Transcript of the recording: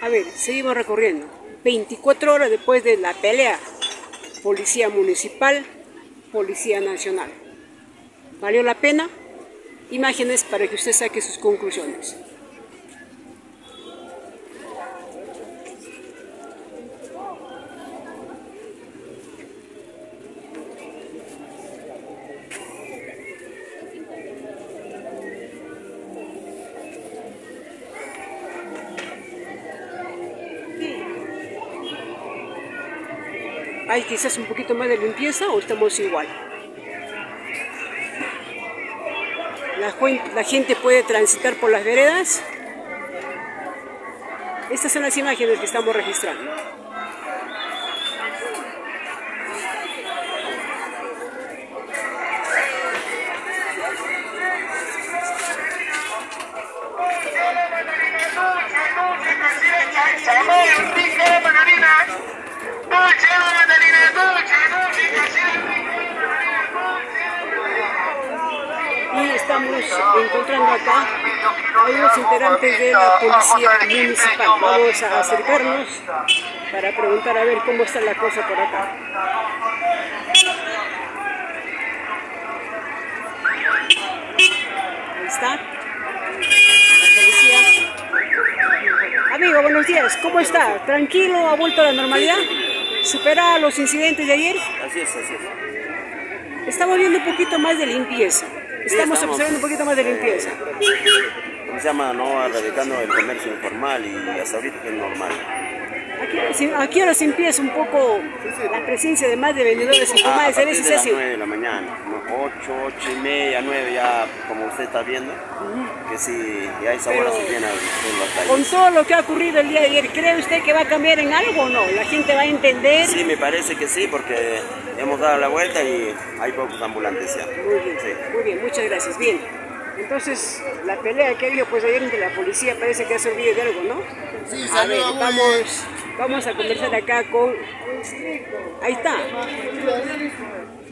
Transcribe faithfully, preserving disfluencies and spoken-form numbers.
A ver, seguimos recorriendo. veinticuatro horas después de la pelea. Policía municipal, Policía Nacional. ¿Valió la pena? Imágenes para que usted saque sus conclusiones. ¿Hay quizás un poquito más de limpieza o estamos igual? La, la gente puede transitar por las veredas. Estas son las imágenes que estamos registrando. Y estamos encontrando acá a unos integrantes de la policía municipal. Vamos a acercarnos para preguntar a ver cómo está la cosa por acá. Ahí está la policía. Amigo, buenos días, ¿cómo está? ¿Tranquilo? ¿Ha vuelto a la normalidad? ¿Supera los incidentes de ayer? Así es, así es. Estamos viendo un poquito más de limpieza. Estamos, sí, estamos observando un poquito más de limpieza. ¿Cómo se llama? No, erradicando el comercio informal y hasta ahorita es normal. Aquí, aquí ahora se empieza un poco la presencia de más de vendedores informales. Ah, a partir de las nueve de la mañana, ocho, ocho y media, nueve ya, como usted está viendo, uh-huh. que sí, ya a esa hora se llena en las calles. Con todo lo que ha ocurrido el día de ayer, ¿cree usted que va a cambiar en algo o no? ¿La gente va a entender? Sí, me parece que sí, porque hemos dado la vuelta y hay pocos ambulantes ya. Muy bien, sí. Muy bien, muchas gracias. Bien, entonces la pelea que ha habido pues ayer entre la policía parece que ha servido de algo, ¿no? Sí, a ver, vamos, vamos a conversar acá con... Ahí está.